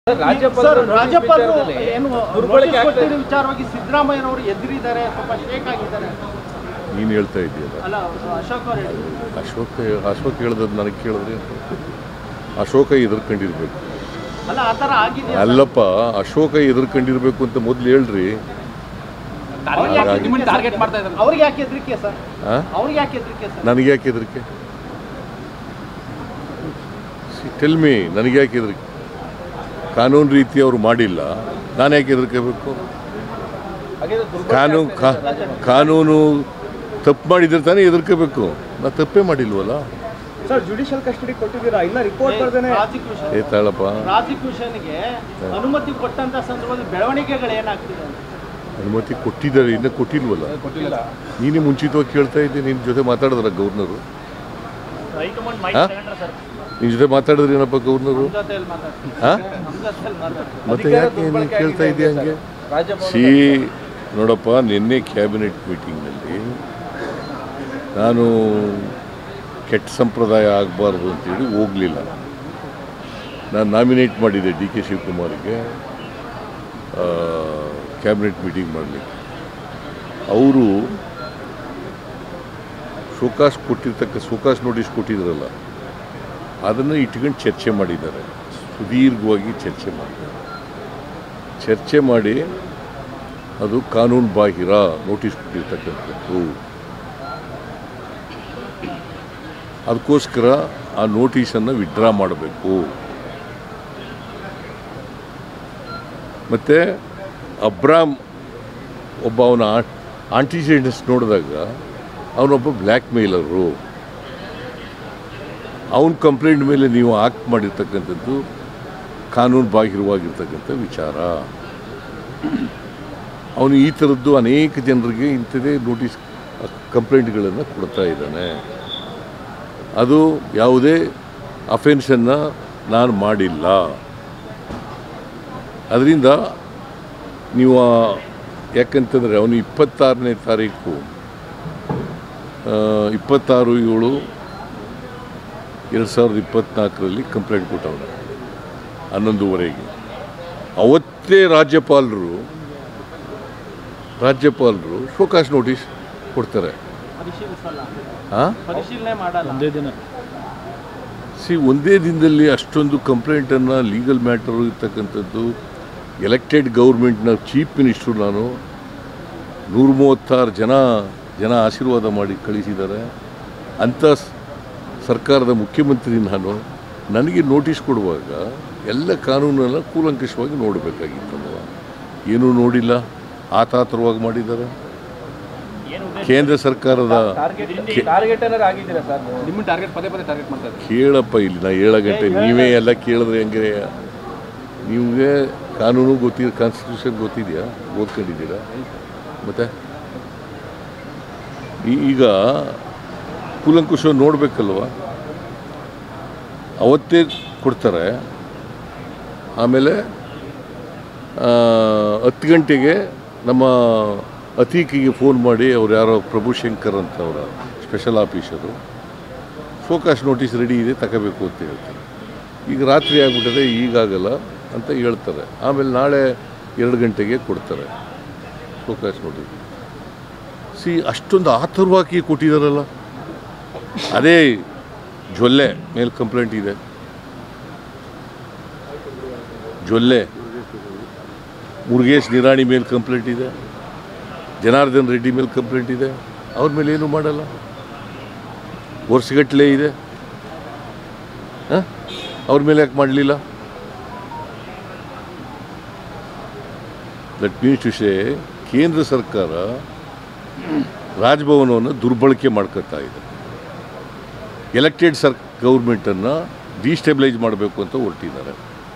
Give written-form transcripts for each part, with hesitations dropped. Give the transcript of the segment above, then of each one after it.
ರಾಜ್ಯಪಾಲರು ಏನು ವಿಚಾರವಾಗಿ ಸಿದ್ದರಾಮಯ್ಯನವರು ಎದುರಿದ್ದಾರೆ, ಸ್ವಲ್ಪ ಶೇಕ್ ಆಗಿದ್ದಾರೆ. ನೀನು ಹೇಳ್ತಾ ಇದೆಯಲ್ಲ, ಅಲ್ಲ ಅಶೋಕ್ ಹೇಳ್ದದ್ದು ನನಗೆ ಕೇಳಿದ್ರೆ ಅಶೋಕ ಎದುರ್ಕೊಂಡಿರ್ಬೇಕು. ಅಲ್ಲ ಆ ಥರ ಆಗಿದೆ. ಅಲ್ಲಪ್ಪ, ಅಶೋಕ ಎದುರ್ಕೊಂಡಿರ್ಬೇಕು ಅಂತ ಮೊದಲು ಹೇಳ್ರಿ. ಅವ್ರಿಗೆ ಯಾಕೆ ಹೆದರಿಕೆ ಸರ್? ಅವ್ರಿಗೆ ಯಾಕೆ ಹೆದರಿಕೆ ಸರ್? ನನಗೆ ಯಾಕೆ ಹೆದರಿಕೆ? ಟೆಲ್ ಮೀ, ನನಗೆ ಯಾಕೆ ಹೆದರಿಕೆ? ಕಾನೂನು ರೀತಿ ಅವರು ಮಾಡಿಲ್ಲ, ನಾನು ಯಾಕೆ ಹೆದರ್ಕೋಬೇಕು? ಕಾನೂನು ತಪ್ಪು ಮಾಡಿದ್ರೆ ತಾನೇ ಹೆದರ್ಕೋಬೇಕು. ನಾ ತಪ್ಪೇ ಮಾಡಿಲ್ವಲ್ಲ. ಸರ್, ಜುಡಿಷಿಯಲ್ ಕಸ್ಟಡಿ ಕೊಟ್ಟಿದ್ದೀರಾ, ಇಲ್ಲ ರಿಪೋರ್ಟ್ ಬರ್ದೇನೆ ತಾಳಪ್ಪ. ಪ್ರಾಸಿಕ್ಯೂಷನ್ಗೆ ಅನುಮತಿ ಕೊಟ್ಟಂತ ಸಂದರ್ಭದಲ್ಲಿ ಬೆಳವಣಿಗೆಗಳು ಏನಾಗ್ತಿದೆ? ಅನುಮತಿ ಕೊಟ್ಟಿದ್ದಾರೆ, ಇನ್ನೂ ಕೊಟ್ಟಿಲ್ವಲ್ಲ. ನೀನೇ ಮುಂಚಿತವಾಗಿ ಕೇಳ್ತಾ ಇದ್ದೆ. ನಿನ್ನ ಜೊತೆ ಮಾತಾಡಿದ್ರ ಗವರ್ನರು? ನಿನ್ನ ಜೊತೆ ಮಾತಾಡಿದ್ರೆ ಏನಪ್ಪ ಗವರ್ನರು? ಮತ್ತೆ ಯಾಕೆ ನೀನು ಕೇಳ್ತಾ ಇದೆಯಾ ಹಂಗೆ? ನೋಡಪ್ಪ, ನಿನ್ನೆ ಕ್ಯಾಬಿನೆಟ್ ಮೀಟಿಂಗ್ನಲ್ಲಿ ನಾನು ಕೆಟ್ಟ ಸಂಪ್ರದಾಯ ಆಗಬಾರ್ದು ಅಂತೇಳಿ ಹೋಗಲಿಲ್ಲ. ನಾನು ನಾಮಿನೇಟ್ ಮಾಡಿದ್ದೆ ಡಿ ಕೆ ಶಿವಕುಮಾರ್ಗೆ ಕ್ಯಾಬಿನೆಟ್ ಮೀಟಿಂಗ್ ಮಾಡಲಿಕ್ಕೆ. ಅವರು ಶೋಕಾಸ್ ನೋಟಿಸ್ ಕೊಟ್ಟಿದ್ರಲ್ಲ, ಅದನ್ನು ಇಟ್ಕೊಂಡು ಚರ್ಚೆ ಮಾಡಿದ್ದಾರೆ. ಸುದೀರ್ಘವಾಗಿ ಚರ್ಚೆ ಮಾಡಿ ಅದು ಕಾನೂನು ಬಾಹಿರ ನೋಟಿಸ್ ಕೊಟ್ಟಿರ್ತಕ್ಕಂಥದ್ದು. ಅದಕ್ಕೋಸ್ಕರ ಆ ನೋಟಿಸನ್ನು ವಿಡ್ರಾ ಮಾಡಬೇಕು. ಮತ್ತು ಅಬ್ರಾಮ್ ಒಬ್ಬ ಅವನ ಆಂಟಿಜೆಂಟ್ಸ್ ನೋಡಿದಾಗ ಅವನೊಬ್ಬ ಬ್ಲ್ಯಾಕ್ ಮೇಲರು. ಅವನ ಕಂಪ್ಲೇಂಟ್ ಮೇಲೆ ನೀವು ಆಕ್ಟ್ ಮಾಡಿರ್ತಕ್ಕಂಥದ್ದು ಕಾನೂನು ಬಾಹಿರವಾಗಿರ್ತಕ್ಕಂಥ ವಿಚಾರ. ಅವನು ಈ ಥರದ್ದು ಅನೇಕ ಜನರಿಗೆ ಇಂಥದೇ ನೋಟಿಸ್ ಕಂಪ್ಲೇಂಟ್ಗಳನ್ನು ಕೊಡ್ತಾ ಇದ್ದಾನೆ. ಅದು ಯಾವುದೇ ಅಫೆನ್ಸನ್ನು ನಾನು ಮಾಡಿಲ್ಲ. ಅದರಿಂದ ನೀವು ಯಾಕಂತಂದರೆ ಅವನು 26ನೇ ತಾರೀಕು 26/7/2024 ಕಂಪ್ಲೇಂಟ್ ಕೊಟ್ಟವನು 11:30. ಅವತ್ತೇ ರಾಜ್ಯಪಾಲರು ಶೋಕಾಸ್ ನೋಟಿಸ್ ಕೊಡ್ತಾರೆ. ಒಂದೇ ದಿನದಲ್ಲಿ ಅಷ್ಟೊಂದು ಕಂಪ್ಲೇಂಟನ್ನು, ಲೀಗಲ್ ಮ್ಯಾಟರು ಇರ್ತಕ್ಕಂಥದ್ದು. ಎಲೆಕ್ಟೆಡ್ ಗೌರ್ಮೆಂಟ್ನ ಚೀಫ್ ಮಿನಿಸ್ಟ್ರು ನಾನು, 136 ಜನ ಆಶೀರ್ವಾದ ಮಾಡಿ ಕಳಿಸಿದ್ದಾರೆ. ಅಂಥ ಸರ್ಕಾರದ ಮುಖ್ಯಮಂತ್ರಿ ನಾನು. ನನಗೆ ನೋಟಿಸ್ ಕೊಡುವಾಗ ಎಲ್ಲ ಕಾನೂನನ್ನು ಕೂಲಂಕಷವಾಗಿ ನೋಡಬೇಕಾಗಿತ್ತಲ್ವ. ಏನೂ ನೋಡಿಲ್ಲ, ಆತಾತರವಾಗಿ ಮಾಡಿದ್ದಾರೆ. ಕೇಂದ್ರ ಸರ್ಕಾರದ ಕೇಳಪ್ಪ, ಇಲ್ಲಿ ನಾ 7 ಗಂಟೆ ನೀವೇ ಎಲ್ಲ ಕೇಳಿದ್ರೆ ಹೆಂಗೆ? ನಿಮಗೆ ಕಾನೂನು ಗೊತ್ತಿದೆ, ಕಾನ್ಸ್ಟಿಟ್ಯೂಷನ್ ಗೊತ್ತಿದೆಯಾ? ಓದ್ಕೊಂಡಿದ್ದೀರಾ? ಮತ್ತು ಈಗ ಕೂಲಂಕುಷ ನೋಡಬೇಕಲ್ವ. ಅವತ್ತೇ ಕೊಡ್ತಾರೆ. ಆಮೇಲೆ 10 ಗಂಟೆಗೆ ನಮ್ಮ ಅತೀಕಿಗೆ ಫೋನ್ ಮಾಡಿ, ಅವ್ರು ಯಾರೋ ಪ್ರಭುಶಂಕರ್ ಅಂತ ಅವರ special officer, show cause notice ready ಇದೆ ತಗೋಬೇಕು ಅಂತ ಹೇಳ್ತಾರೆ. ಈಗ ರಾತ್ರಿ ಆಗಿಬಿಟ್ಟದೆ, ಈಗಾಗಲ್ಲ ಅಂತ ಹೇಳ್ತಾರೆ. ಆಮೇಲೆ ನಾಳೆ 2 ಗಂಟೆಗೆ ಕೊಡ್ತಾರೆ ಶೋಕಾಸ್ ನೋಟಿಸ್. ಅಷ್ಟೊಂದು ಆತುರವಾಗಿ ಕೊಟ್ಟಿದ್ದಾರಲ್ಲ. ಅದೇ ಜೊಲ್ಲೆ ಮೇಲೆ ಕಂಪ್ಲೇಂಟ್ ಇದೆ. ಜೊಲ್ಲೆ ಮುರುಗೇಶ್ ನಿರಾಣಿ ಮೇಲೆ ಕಂಪ್ಲೇಂಟ್ ಇದೆ. ಜನಾರ್ದನ್ ರೆಡ್ಡಿ ಮೇಲೆ ಕಂಪ್ಲೇಂಟ್ ಇದೆ. ಅವ್ರ ಮೇಲೆ ಏನೂ ಮಾಡಲ್ಲ. ವರ್ಷಗಟ್ಟಲೆ ಇದೆ. ಅವ್ರ ಮೇಲೆ ಯಾಕೆ ಮಾಡಲಿಲ್ಲ? ದಟ್ ಮೀನ್ಸ್ ಟು ಸೇ, ಕೇಂದ್ರ ಸರ್ಕಾರ ರಾಜಭವನವನ್ನು ದುರ್ಬಳಕೆ ಮಾಡ್ಕೊತಾ ಇದೆ. ಎಲೆಕ್ಟೆಡ್ ಗೌರ್ಮೆಂಟನ್ನು ಡಿಸ್ಟೆಬಿಲೈಸ್ ಮಾಡಬೇಕು ಅಂತ ಹೊರಟಿದ್ದಾರೆ.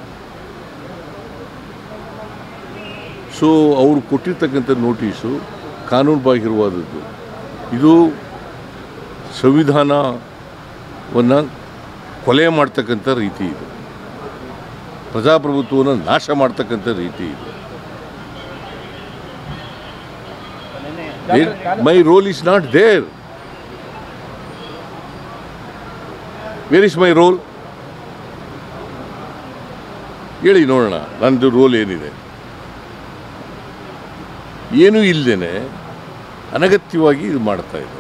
ಸೊ ಅವರು ಕೊಟ್ಟಿರ್ತಕ್ಕಂಥ ನೋಟಿಸು ಕಾನೂನು ಬಾಹಿರವಾದದ್ದು. ಇದು ಸಂವಿಧಾನವನ್ನು ಕೊಲೆ ಮಾಡ್ತಕ್ಕಂಥ ರೀತಿ ಇದೆ. ಪ್ರಜಾಪ್ರಭುತ್ವವನ್ನು ನಾಶ ಮಾಡ್ತಕ್ಕಂಥ ರೀತಿ ಇದೆ. My role is not there. Where is my role? ಹೇಳಿ ನೋಡೋಣ ನನ್ನದು ರೋಲ್ ಏನಿದೆ. ಏನೂ ಇಲ್ಲದೇ ಅನಗತ್ಯವಾಗಿ ಇದು ಮಾಡ್ತಾ ಇದ್ದಾರೆ.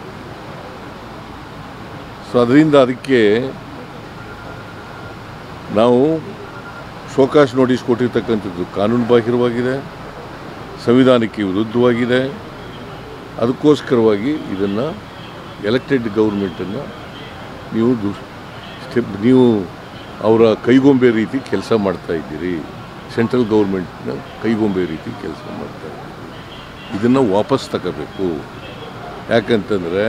ಸೊ ಅದಕ್ಕೆ ನಾವು ಶೋಕಾಸ್ ನೋಟಿಸ್ ಕೊಟ್ಟಿರ್ತಕ್ಕಂಥದ್ದು ಕಾನೂನು ಬಾಹಿರವಾಗಿದೆ, ಸಂವಿಧಾನಕ್ಕೆ ವಿರುದ್ಧವಾಗಿದೆ. ಅದಕ್ಕೋಸ್ಕರವಾಗಿ ಇದನ್ನು ಎಲೆಕ್ಟೆಡ್ ಗೌರ್ಮೆಂಟನ್ನು ನೀವು ಅವರ ಕೈಗೊಂಬೆ ರೀತಿ ಕೆಲಸ ಮಾಡ್ತಾ ಇದ್ದೀರಿ. ಸೆಂಟ್ರಲ್ ಗೌರ್ಮೆಂಟ್ನ ಕೈಗೊಂಬೆ ರೀತಿ ಕೆಲಸ ಮಾಡ್ತಾ ಇದ್ದೀರಿ. ಇದನ್ನು ವಾಪಸ್ ತಗೋಬೇಕು. ಯಾಕಂತಂದರೆ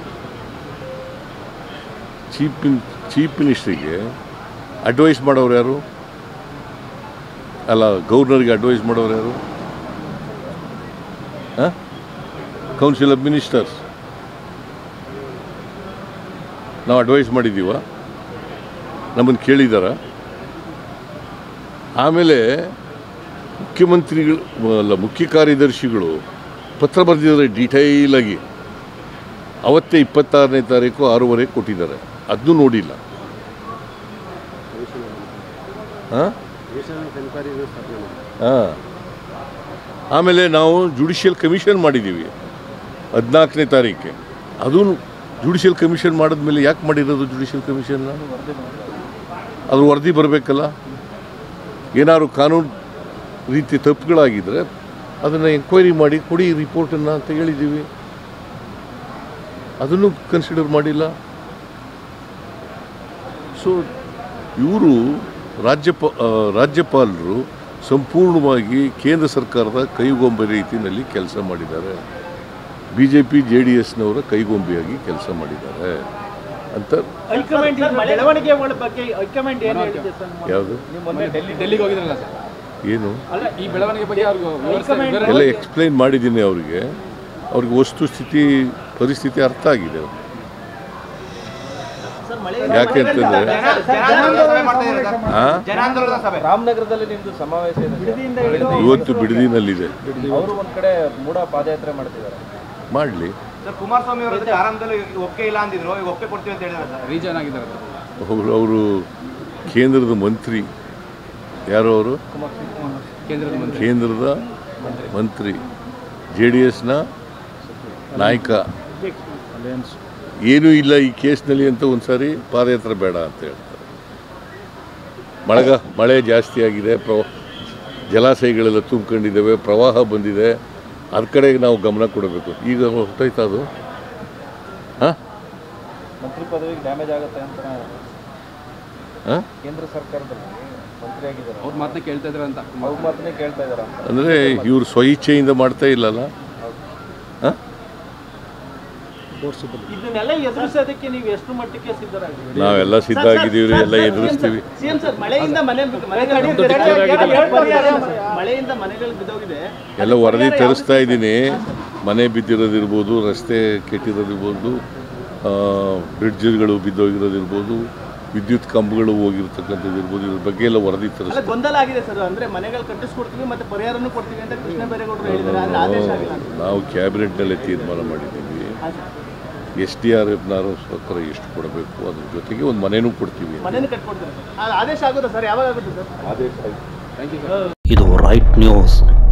ಚೀಫ್ ಮಿನಿಸ್ಟ್ರಿಗೆ ಅಡ್ವೈಸ್ ಮಾಡೋರು ಯಾರು? ಅಲ್ಲ, ಗವರ್ನರ್ಗೆ ಅಡ್ವೈಸ್ ಮಾಡೋರು ಯಾರು? Council of ministers. ನಾವು ಅಡ್ವೈಸ್ ಮಾಡಿದ್ದೀವ? ನಮ್ಮನ್ನು ಕೇಳಿದಾರ? ಆಮೇಲೆ ಮುಖ್ಯ ಕಾರ್ಯದರ್ಶಿಗಳು ಪತ್ರ ಬರೆದಿದ್ದಾರೆ ಡೀಟೈಲಾಗಿ. ಅವತ್ತೇ 26ನೇ ತಾರೀಕು 6:30 ಕೊಟ್ಟಿದ್ದಾರೆ. ಅದನ್ನೂ ನೋಡಿಲ್ಲ. ಆಮೇಲೆ ನಾವು ಜುಡಿಷಿಯಲ್ ಕಮಿಷನ್ ಮಾಡಿದ್ದೀವಿ 14ನೇ ತಾರೀಕೆ. ಅದು ಜುಡಿಷಿಯಲ್ ಕಮಿಷನ್ ಮಾಡಿದ್ಮೇಲೆ ಯಾಕೆ ಮಾಡಿರೋದು ಜುಡಿಷಿಯಲ್ ಕಮಿಷನ್ನ? ಅದು ವರದಿ ಬರಬೇಕಲ್ಲ. ಏನಾದ್ರು ಕಾನೂನು ರೀತಿ ತಪ್ಪುಗಳಾಗಿದ್ದರೆ ಅದನ್ನು ಎಂಕ್ವೈರಿ ಮಾಡಿ ಕೊಡಿ ರಿಪೋರ್ಟನ್ನು ಅಂತ ಹೇಳಿದ್ದೀವಿ. ಅದನ್ನು ಕನ್ಸಿಡರ್ ಮಾಡಿಲ್ಲ. ಸೊ ಇವರು ರಾಜ್ಯಪಾಲರು ಸಂಪೂರ್ಣವಾಗಿ ಕೇಂದ್ರ ಸರ್ಕಾರದ ಕೈಗೊಂಬೆ ರೀತಿಯಲ್ಲಿ ಕೆಲಸ ಮಾಡಿದ್ದಾರೆ. BJP JDSನವರ ಕೈಗೊಂಬೆಯಾಗಿ ಕೆಲಸ ಮಾಡಿದ್ದಾರೆ ಅಂತ. ಯಾವುದು ಏನು ಎಲ್ಲ ಎಕ್ಸ್ಪ್ಲೈನ್ ಮಾಡಿದ್ದೀನಿ ಅವ್ರಿಗೆ ವಸ್ತುಸ್ಥಿತಿ ಪರಿಸ್ಥಿತಿ ಅರ್ಥ ಆಗಿದೆ. ಯಾಕೆಂತಂದ್ರೆ ರಾಮನಗರದಲ್ಲಿ ನಿಮ್ದು ಸಮಾವೇಶ ಇವತ್ತು ಬಿಡದಿನಲ್ಲಿದೆ. ಅವರು ಒಂದ್ ಕಡೆ ಮೂಡ ಪಾದಯಾತ್ರೆ ಮಾಡ್ತಿದ್ದಾರೆ. ಮಾಡಲಿ. ಕುಮಾರಸ್ವಾಮಿ ಅವರು ಆರಂಭದಲ್ಲಿ ಒಪ್ಪಿಗೆ ಇಲ್ಲ ಅಂದಿದ್ರು, ಈಗ ಒಪ್ಪಿಗೆ ಕೊಡ್ತೀವಿ ಅಂತ ಹೇಳಿದ್ದಾರೆ. ರೀಜನ್ ಆಗಿದ್ದಾರೆ ಅವರು ಕೇಂದ್ರದ ಮಂತ್ರಿ. ಯಾರು ಅವರು? ಕೇಂದ್ರದ ಮಂತ್ರಿ, JDSನ ನಾಯಕ. ಏನೂ ಇಲ್ಲ ಈ ಕೇಸ್ನಲ್ಲಿ ಅಂತ ಒಂದ್ಸಾರಿ ಪಾದಯಾತ್ರೆ ಬೇಡ ಅಂತ ಹೇಳ್ತಾರೆ. ಮಳೆ ಜಾಸ್ತಿ ಆಗಿದೆ, ಜಲಾಶಯಗಳೆಲ್ಲ ತುಂಬಿಕೊಂಡಿದ್ದಾವೆ, ಪ್ರವಾಹ ಬಂದಿದೆ. ಅದ್ರ ಕಡೆಗೆ ನಾವು ಗಮನ ಕೊಡಬೇಕು. ಈಗ ಹೊರಟೋಯ್ತಾ ಅದು? ಮಂತ್ರಿ ಪದವಿಗೆ ಡ್ಯಾಮೇಜ್ ಆಗುತ್ತೆ ಅಂತ ಕೇಂದ್ರ ಸರ್ಕಾರದಲ್ಲಿ ಮಂತ್ರಿ ಆಗಿದ್ದಾರೆ. ಅವ್ರ ಮಾತನ್ನ ಕೇಳ್ತಾ ಇದ್ದಾರೆ ಅಂತ. ಅವ್ರ ಮಾತನ್ನೇ ಕೇಳ್ತಾ ಇದ್ದಾರೆ ಅಂದರೆ ಇವರು ಸ್ವಇಚ್ಛೆಯಿಂದ ಮಾಡ್ತಾ ಇಲ್ಲಲ್ಲ. ಇದನ್ನೆಲ್ಲ ಎದುರಿಸೋದಕ್ಕೆ ನೀವು ಎಷ್ಟು ಮಟ್ಟಕ್ಕೆ ಸಿದ್ಧರಾಗಿದ್ದೀರಿ? ನಾವೆಲ್ಲ ಸಿದ್ಧ ಆಗಿದ್ದೀವಿ, ಎಲ್ಲ ಎದುರಿಸ್ತೀವಿ. ಮಳೆಯಿಂದ ಮನೆಗಳು ಬಿದ್ದೋಗಿದೆ. ಎಲ್ಲ ವರದಿ ತರಿಸ್ತಾ ಇದ್ದೀನಿ. ಮನೆ ಬಿದ್ದಿರೋದಿರ್ಬೋದು, ರಸ್ತೆ ಕೆಟ್ಟಿರೋದಿರ್ಬೋದು, ಬ್ರಿಡ್ಜ್ಗಳು ಬಿದ್ದೋಗಿರೋದಿರ್ಬೋದು, ವಿದ್ಯುತ್ ಕಂಬಗಳು ಹೋಗಿರ್ತಕ್ಕಂಥದ್ದು ಇರ್ಬೋದು. ಇದ್ರ ಬಗ್ಗೆ ಎಲ್ಲ ವರದಿ ತರಿಸ್ತೀವಿ. ಗೊಂದಲ ಆಗಿದೆ ಸರ್. ಅಂದ್ರೆ ಮನೆಗಳು ಕಟ್ಟಿಸ್ಕೊಡ್ತೀವಿ ಮತ್ತೆ ಪರಿಹಾರನೂ ಕೊಡ್ತೀವಿ ಅಂತ ಕೃಷ್ಣ ಬೈರೇಗೌಡರು ಹೇಳಿದ್ದಾರೆ. ಆದೇಶ ಆಗಿಲ್ಲ. ನಾವು ಕ್ಯಾಬಿನೆಟ್ನಲ್ಲೇ ತೀರ್ಮಾನ ಮಾಡಿದ್ದೀವಿ. SDRFನವರು ಸರ್ಕಾರ ಎಷ್ಟು ಕೊಡಬೇಕು, ಅದ್ರ ಜೊತೆಗೆ ಒಂದು ಮನೆನೂ ಕೊಡ್ತೀವಿ. ಮನೆನೂ ಕಟ್ಕೊಡ್ತೀವಿ. ಆದೇಶ ಆಗುತ್ತಾ ಸರ್? ಯಾವಾಗ ಆಗುತ್ತೆ ಸರ್ ಆದೇಶ? ಇದು ರೈಟ್ ನ್ಯೂಸ್.